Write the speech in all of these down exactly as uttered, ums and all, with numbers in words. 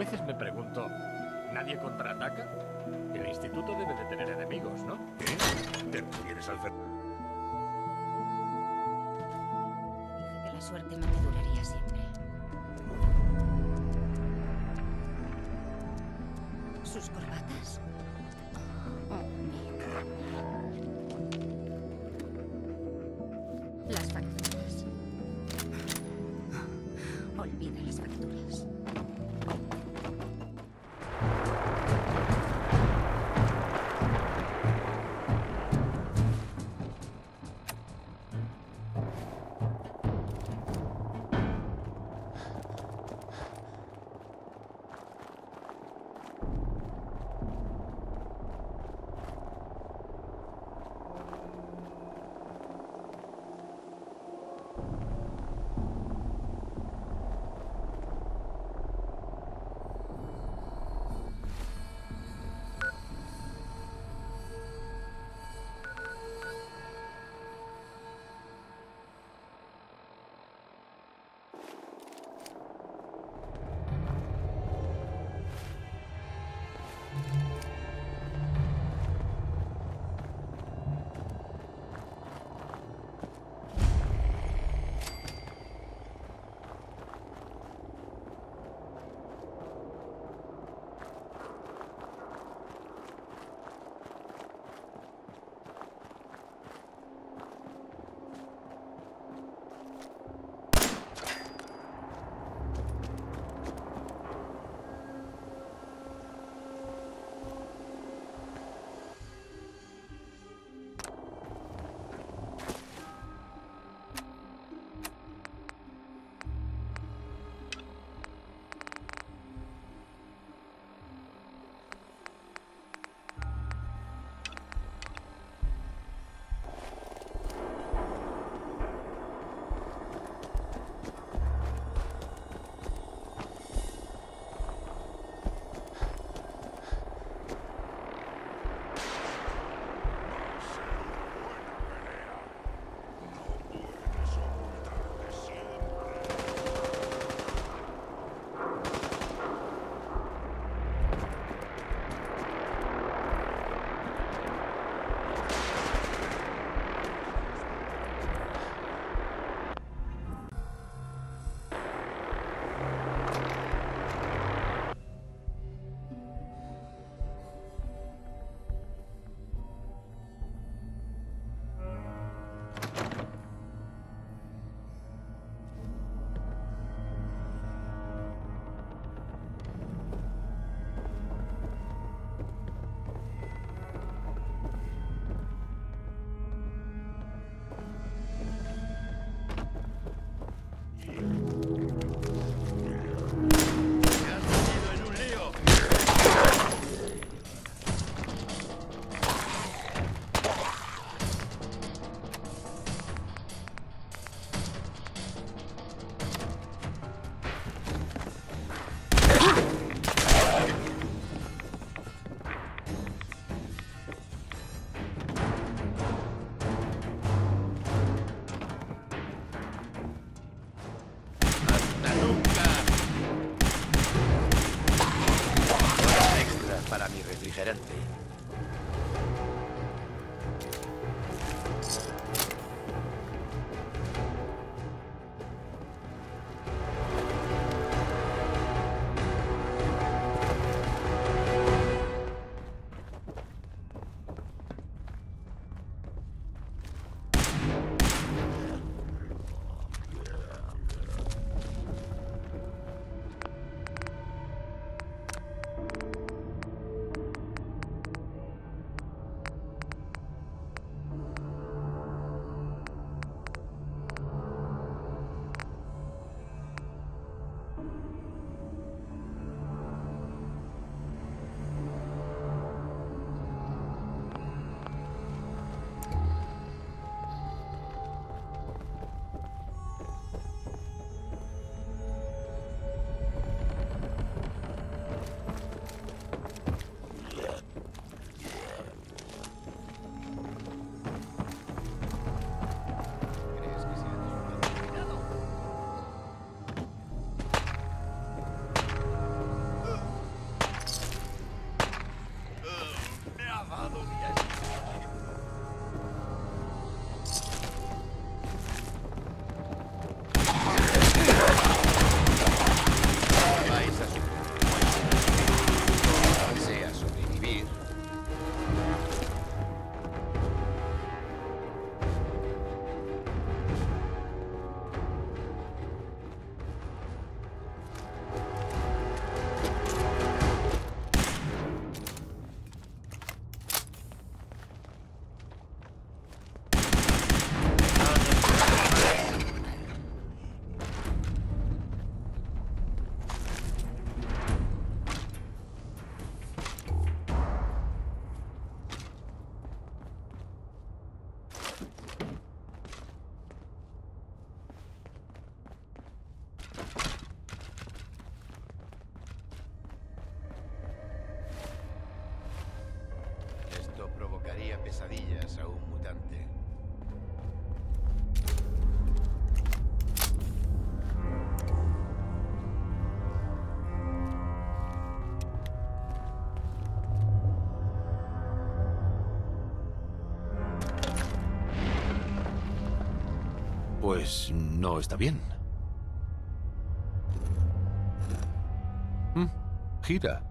veces me pregunto, ¿nadie contraataca? El instituto debe de tener enemigos, ¿no? ¿Qué? ¿Te refieres al fer... Dije que la suerte no te duraría siempre. ¿Sus corbatas? Oh, Nick. Las facturas. Olvida las facturas. refrigerante. daría pesadillas a un mutante. Pues no está bien. Mm, gira.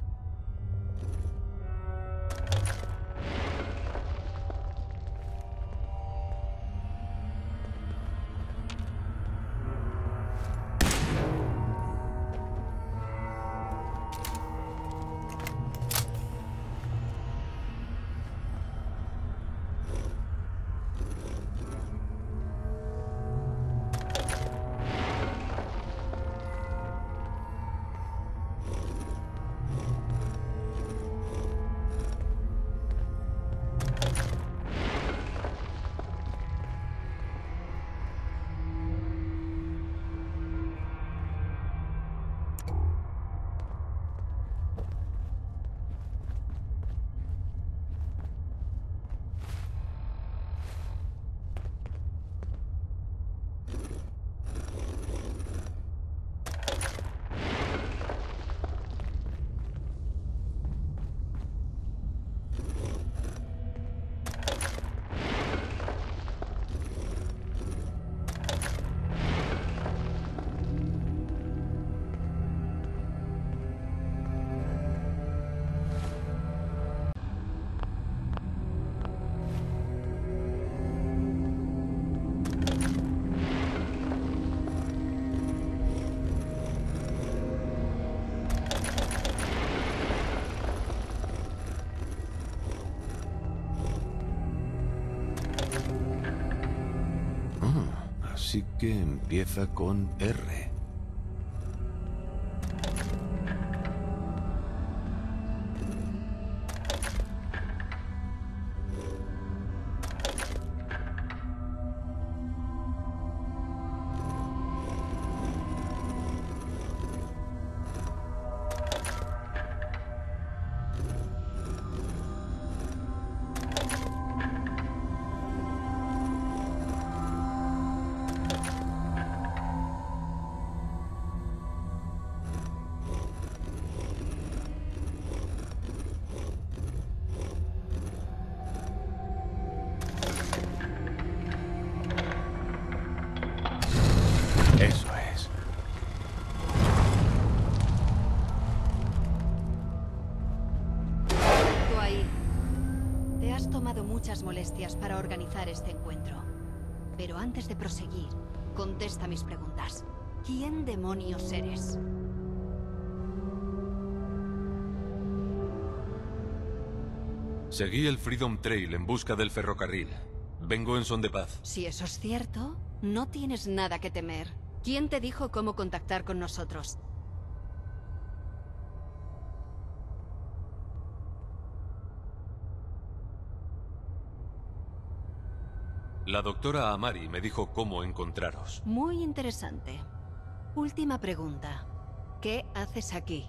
Así que empieza con R. Eso es. Tú ahí. Te has tomado muchas molestias para organizar este encuentro. Pero antes de proseguir, contesta mis preguntas. ¿Quién demonios eres? Seguí el Freedom Trail en busca del ferrocarril. Vengo en son de paz. Si eso es cierto, no tienes nada que temer. ¿Quién te dijo cómo contactar con nosotros? La doctora Amari me dijo cómo encontraros. Muy interesante. Última pregunta. ¿Qué haces aquí?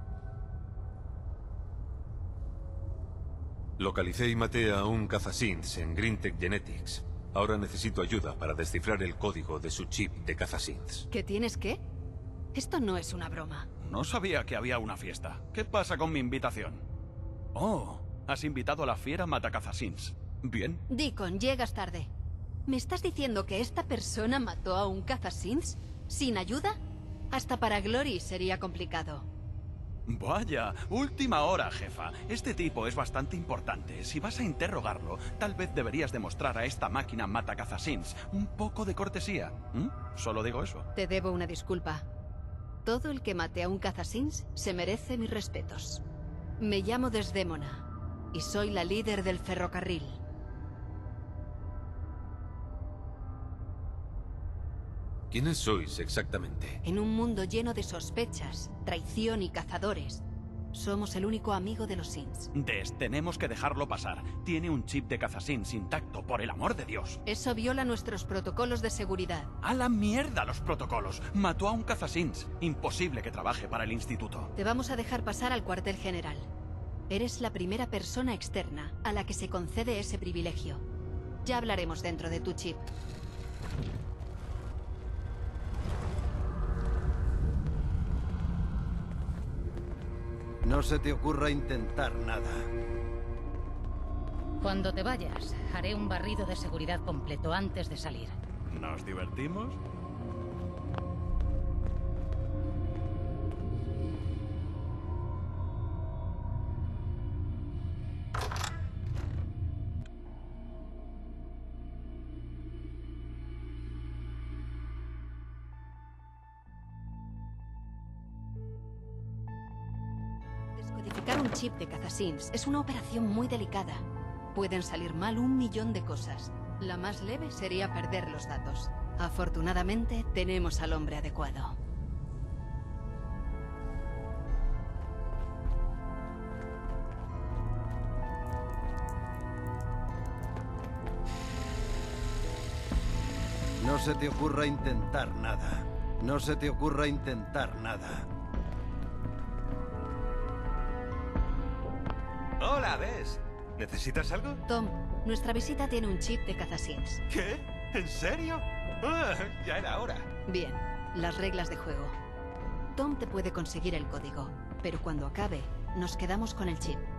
Localicé y maté a un cazasynths en Greentech Genetics. Ahora necesito ayuda para descifrar el código de su chip de cazasynths. ¿Qué tienes qué? Esto no es una broma. No sabía que había una fiesta. ¿Qué pasa con mi invitación? Oh, has invitado a la fiera Matacazasynths. Bien. Deacon, llegas tarde. ¿Me estás diciendo que esta persona mató a un cazasynths? ¿Sin ayuda? Hasta para Glory sería complicado. Vaya, última hora, jefa. Este tipo es bastante importante. Si vas a interrogarlo, tal vez deberías demostrar a esta máquina Matacazasynths un poco de cortesía. ¿Mm? Solo digo eso. Te debo una disculpa. Todo el que mate a un cazasynths se merece mis respetos. Me llamo Desdémona y soy la líder del ferrocarril. ¿Quiénes sois exactamente? En un mundo lleno de sospechas, traición y cazadores, somos el único amigo de los synths. Des, tenemos que dejarlo pasar. Tiene un chip de cazasynths intacto, por el amor de Dios. Eso viola nuestros protocolos de seguridad. ¡A la mierda los protocolos! Mató a un cazasynths. Imposible que trabaje para el instituto. Te vamos a dejar pasar al cuartel general. Eres la primera persona externa a la que se concede ese privilegio. Ya hablaremos dentro de tu chip. No se te ocurra intentar nada. Cuando te vayas, haré un barrido de seguridad completo antes de salir. ¿Nos divertimos? Descodificar un chip de cazasins es una operación muy delicada. Pueden salir mal un millón de cosas. La más leve sería perder los datos. Afortunadamente, tenemos al hombre adecuado. No se te ocurra intentar nada. No se te ocurra intentar nada. Hola, Bess. ¿Necesitas algo? Tom, nuestra visita tiene un chip de cazasins. ¿Qué? ¿En serio? Ah, ya era hora. Bien, las reglas de juego. Tom te puede conseguir el código, pero cuando acabe, nos quedamos con el chip.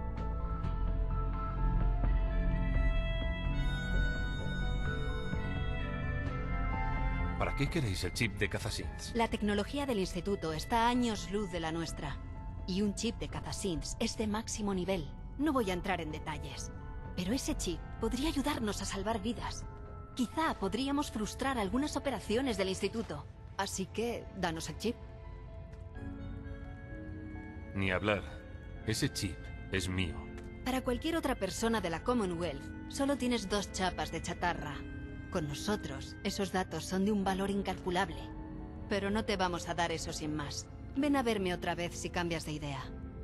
¿Para qué queréis el chip de cazasins? La tecnología del instituto está a años luz de la nuestra. Y un chip de cazasins es de máximo nivel. No voy a entrar en detalles. Pero ese chip podría ayudarnos a salvar vidas. Quizá podríamos frustrar algunas operaciones del instituto. Así que, danos el chip. Ni hablar. Ese chip es mío. Para cualquier otra persona de la Commonwealth, solo tienes dos chapas de chatarra. Con nosotros, esos datos son de un valor incalculable. Pero no te vamos a dar eso sin más. Ven a verme otra vez si cambias de idea.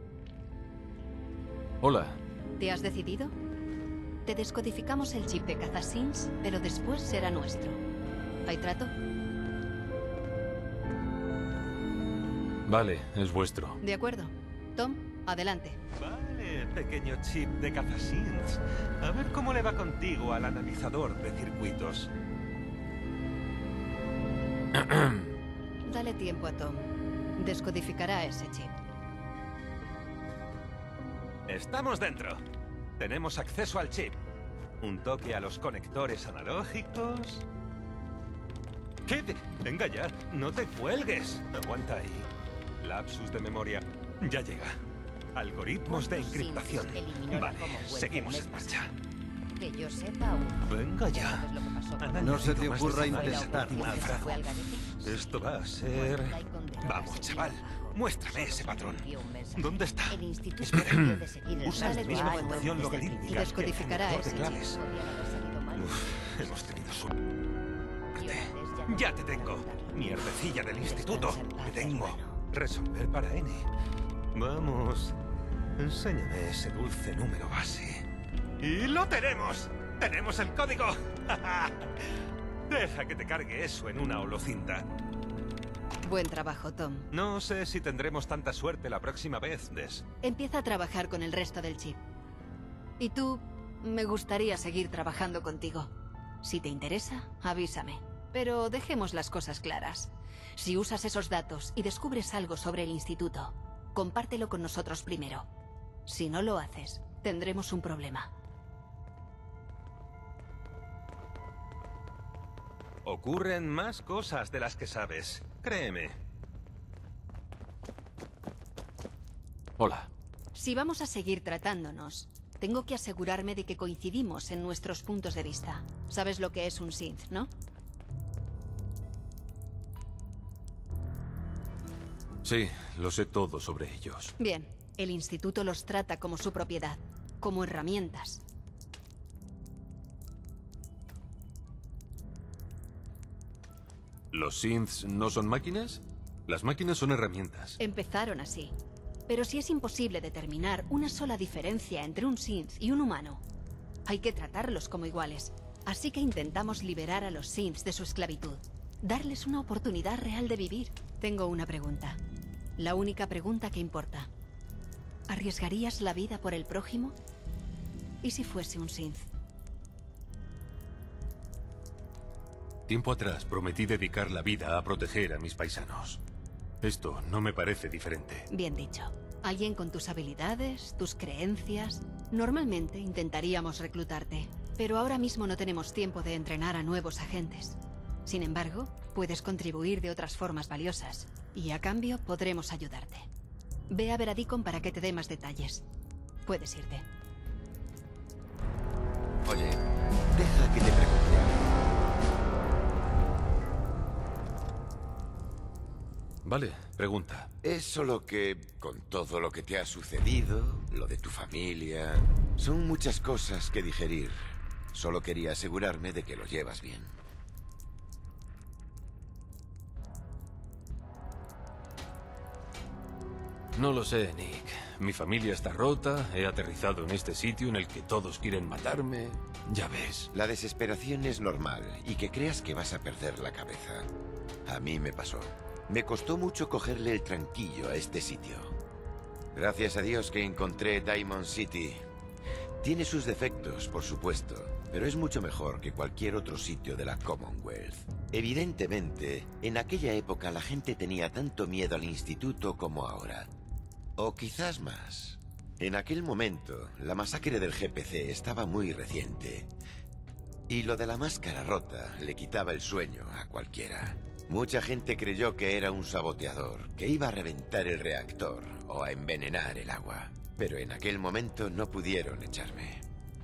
Hola. ¿Te has decidido? Te descodificamos el chip de cazasins, pero después será nuestro. ¿Hay trato? Vale, es vuestro. De acuerdo. Tom, adelante. Vale, pequeño chip de cazasins. A ver cómo le va contigo al analizador de circuitos. Dale tiempo a Tom. Descodificará ese chip. Estamos dentro. Tenemos acceso al chip. Un toque a los conectores analógicos. ¿Qué? te- Venga ya, no te cuelgues. Aguanta ahí. Lapsus de memoria. Ya llega. Algoritmos de encriptación. Vale, seguimos en marcha. Que yo sepa aún. Venga ya. ¿Sabes lo que pasó con Han No se te añadido más ocurra decimales a la intentar última nada. cifra. fue al garete? Esto va a ser... Vamos, chaval. Muéstrame ese patrón. ¿Dónde está? El instituto Espera. debió de seguir el Usa la rastro misma a Aldo función desde el logarítmica principio. que el Descodificará generador de ese claves. Podían haber salido mal. Uf, hemos tenido suerte. Y antes no Ya te tengo. Mierdecilla del instituto. Te tengo. Resolver para N. Vamos. Enséñame ese dulce número base. ¡Y lo tenemos! ¡Tenemos el código! Deja que te cargue eso en una holocinta. Buen trabajo, Tom. No sé si tendremos tanta suerte la próxima vez, Des. Empieza a trabajar con el resto del chip. Y tú, me gustaría seguir trabajando contigo. Si te interesa, avísame. Pero dejemos las cosas claras. Si usas esos datos y descubres algo sobre el instituto, compártelo con nosotros primero. Si no lo haces, tendremos un problema. Ocurren más cosas de las que sabes. Créeme. Hola. Si vamos a seguir tratándonos, tengo que asegurarme de que coincidimos en nuestros puntos de vista. Sabes lo que es un synth, ¿no? Sí, lo sé todo sobre ellos. Bien, el instituto los trata como su propiedad, como herramientas. ¿Los synths no son máquinas? Las máquinas son herramientas. Empezaron así. Pero si es imposible determinar una sola diferencia entre un synth y un humano, hay que tratarlos como iguales. Así que intentamos liberar a los synths de su esclavitud. Darles una oportunidad real de vivir. Tengo una pregunta. La única pregunta que importa. ¿Arriesgarías la vida por el prójimo? ¿Y si fuese un Sith? Tiempo atrás prometí dedicar la vida a proteger a mis paisanos. Esto no me parece diferente. Bien dicho. Alguien con tus habilidades, tus creencias... Normalmente intentaríamos reclutarte, pero ahora mismo no tenemos tiempo de entrenar a nuevos agentes. Sin embargo, puedes contribuir de otras formas valiosas, y a cambio podremos ayudarte. Ve a ver a Deacon para que te dé más detalles. Puedes irte. Oye, deja que te pregunte algo. Vale, pregunta. Es solo que, con todo lo que te ha sucedido, lo de tu familia... Son muchas cosas que digerir. Solo quería asegurarme de que lo llevas bien. No lo sé, Nick. Mi familia está rota, he aterrizado en este sitio en el que todos quieren matarme. Ya ves. La desesperación es normal, y que creas que vas a perder la cabeza. A mí me pasó. Me costó mucho cogerle el tranquillo a este sitio. Gracias a Dios que encontré Diamond City. Tiene sus defectos, por supuesto, pero es mucho mejor que cualquier otro sitio de la Commonwealth. Evidentemente, en aquella época la gente tenía tanto miedo al instituto como ahora. O quizás más. En aquel momento, la masacre del G P C estaba muy reciente. Y lo de la máscara rota le quitaba el sueño a cualquiera. Mucha gente creyó que era un saboteador, que iba a reventar el reactor o a envenenar el agua. Pero en aquel momento no pudieron echarme.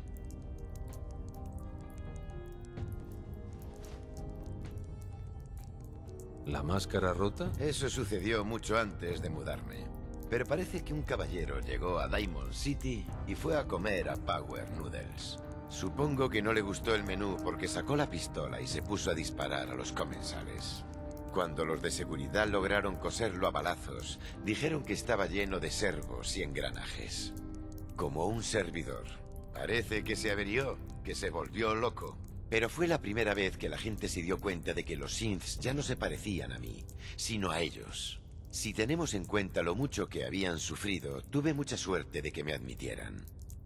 ¿La máscara rota? Eso sucedió mucho antes de mudarme. Pero parece que un caballero llegó a Diamond City y fue a comer a Power Noodles. Supongo que no le gustó el menú porque sacó la pistola y se puso a disparar a los comensales. Cuando los de seguridad lograron coserlo a balazos, dijeron que estaba lleno de servos y engranajes. Como un servidor. Parece que se averió, que se volvió loco. Pero fue la primera vez que la gente se dio cuenta de que los Siths ya no se parecían a mí, sino a ellos. Si tenemos en cuenta lo mucho que habían sufrido, tuve mucha suerte de que me admitieran.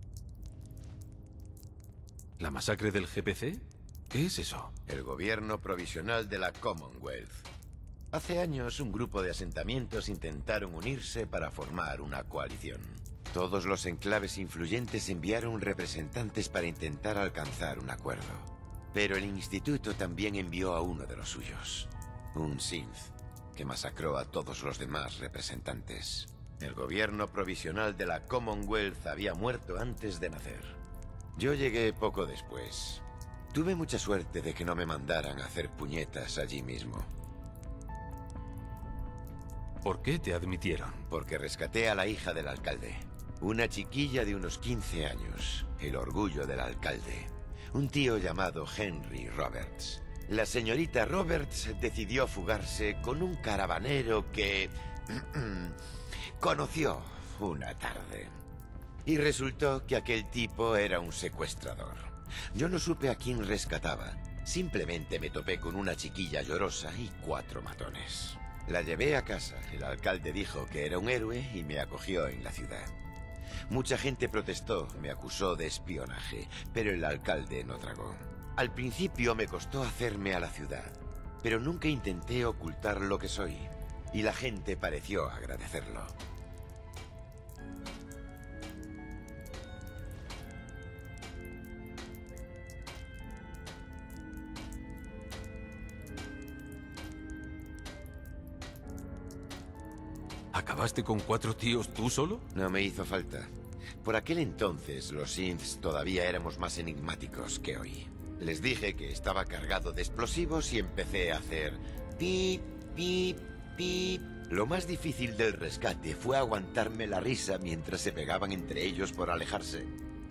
¿La masacre del G P C? ¿Qué es eso? El gobierno provisional de la Commonwealth. Hace años, un grupo de asentamientos intentaron unirse para formar una coalición. Todos los enclaves influyentes enviaron representantes para intentar alcanzar un acuerdo. Pero el instituto también envió a uno de los suyos, un Sith, que masacró a todos los demás representantes. El gobierno provisional de la Commonwealth había muerto antes de nacer. Yo llegué poco después. Tuve mucha suerte de que no me mandaran a hacer puñetas allí mismo. ¿Por qué te admitieron? Porque rescaté a la hija del alcalde. Una chiquilla de unos quince años. El orgullo del alcalde. Un tío llamado Henry Roberts. La señorita Roberts decidió fugarse con un caravanero que... conoció una tarde. Y resultó que aquel tipo era un secuestrador. Yo no supe a quién rescataba. Simplemente me topé con una chiquilla llorosa y cuatro matones. La llevé a casa. El alcalde dijo que era un héroe y me acogió en la ciudad. Mucha gente protestó, me acusó de espionaje, pero el alcalde no tragó. Al principio me costó hacerme a la ciudad, pero nunca intenté ocultar lo que soy, y la gente pareció agradecerlo. ¿Acabaste con cuatro tíos tú solo? No me hizo falta. Por aquel entonces, los Siths todavía éramos más enigmáticos que hoy. Les dije que estaba cargado de explosivos y empecé a hacer pip, pip, pip. Lo más difícil del rescate fue aguantarme la risa mientras se pegaban entre ellos por alejarse.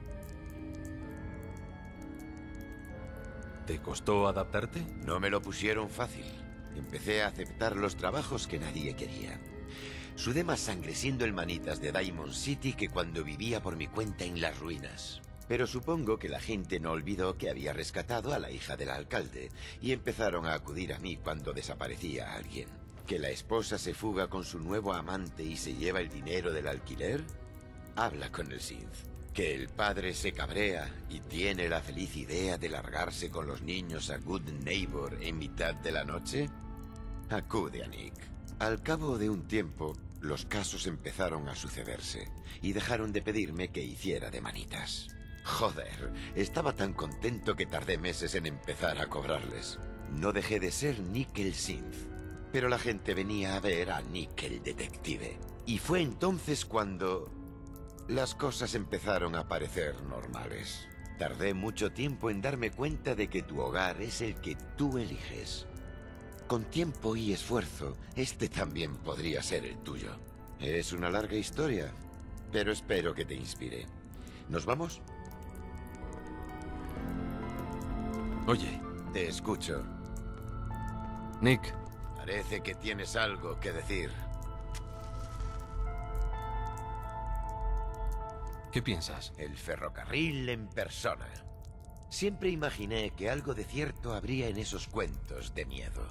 ¿Te costó adaptarte? No me lo pusieron fácil. Empecé a aceptar los trabajos que nadie quería. Sudé más sangre siendo el manitas de Diamond City que cuando vivía por mi cuenta en las ruinas. Pero supongo que la gente no olvidó que había rescatado a la hija del alcalde y empezaron a acudir a mí cuando desaparecía alguien. ¿Que la esposa se fuga con su nuevo amante y se lleva el dinero del alquiler? Habla con el Synth. Que el padre se cabrea y tiene la feliz idea de largarse con los niños a Good Neighbor en mitad de la noche. Acude a Nick. Al cabo de un tiempo, los casos empezaron a sucederse y dejaron de pedirme que hiciera de manitas. Joder, estaba tan contento que tardé meses en empezar a cobrarles. No dejé de ser Nick el Synth, pero la gente venía a ver a Nick el detective. Y fue entonces cuando las cosas empezaron a parecer normales. Tardé mucho tiempo en darme cuenta de que tu hogar es el que tú eliges. Con tiempo y esfuerzo, este también podría ser el tuyo. Es una larga historia, pero espero que te inspire. ¿Nos vamos? Oye. Te escucho. Nick. Parece que tienes algo que decir. ¿Qué piensas? El ferrocarril en persona. Siempre imaginé que algo de cierto habría en esos cuentos de miedo.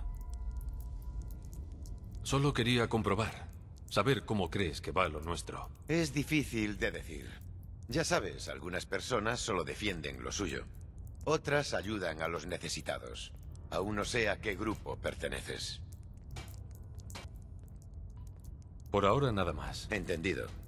Solo quería comprobar. Saber cómo crees que va lo nuestro. Es difícil de decir. Ya sabes, algunas personas solo defienden lo suyo. Otras ayudan a los necesitados. Aún no sé a qué grupo perteneces. Por ahora nada más. Entendido.